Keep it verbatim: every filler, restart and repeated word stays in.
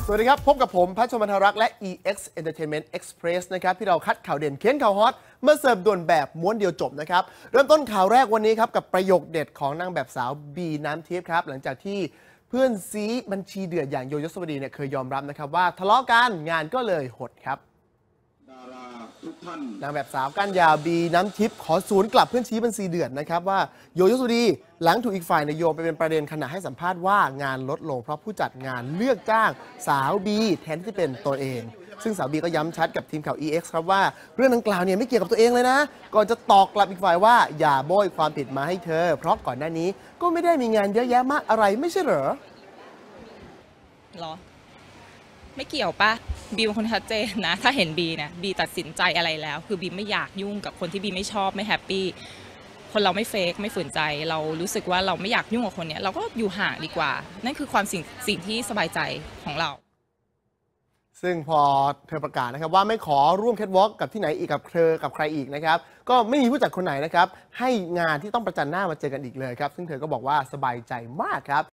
สวัสดีครับพบกับผมพัชรมนทรักษ์และ อี เอ็กซ์ Entertainment Express นะครับที่เราคัดข่าวเด่นเค้นข่าวฮอตมาเสิร์ฟด่วนแบบม้วนเดียวจบนะครับเริ่มต้นข่าวแรกวันนี้ครับกับประโยคเด็ดของนางแบบสาวบีน้ำทิพย์ครับหลังจากที่เพื่อนซีบัญชีเดือดอย่างโยยศวดีเนี่ยเคยยอมรับนะครับว่าทะเลาะกันงานก็เลยหดครับนางแบบสาวก้านยาวบีน้ำทิพย์ขอสวนกลับเพื่อนชี้บัญชีเดือดนะครับว่าโยยศวดีหลังถูกอีกฝ่ายโยงไปเป็นประเด็นขณะให้สัมภาษณ์ว่างานลดลงเพราะผู้จัดงานเลือกจ้างสาวบีแทนที่จะเป็นตัวเองซึ่งสาวบีก็ย้ำชัดกับทีมข่าว อี เอ็กซ์ ครับว่าเรื่องดังกล่าวเนี่ยไม่เกี่ยวกับตัวเองเลยนะก่อนจะตอกกลับอีกฝ่ายว่าอย่าโบยความผิดมาให้เธอเพราะก่อนหน้านี้ก็ไม่ได้มีงานเยอะแยะมากอะไรไม่ใช่เหรอหรอไม่เกี่ยวปะบีเป็นคนชัดเจนนะถ้าเห็นบีเนี่ยบีตัดสินใจอะไรแล้วคือบีไม่อยากยุ่งกับคนที่บีไม่ชอบไม่แฮปปี้คนเราไม่เฟกไม่ฝืนใจเรารู้สึกว่าเราไม่อยากยุ่งกับคนเนี้ยเราก็อยู่ห่างดีกว่านั่นคือความสิ่งสิ่งที่สบายใจของเราซึ่งพอเธอประกาศนะครับว่าไม่ขอร่วมแคทวอล์กกับที่ไหนอีกกับเธอกับใครอีกนะครับก็ไม่มีผู้จัดคนไหนนะครับให้งานที่ต้องประจันหน้ามาเจอกันอีกเลยครับซึ่งเธอก็บอกว่าสบายใจมากครับ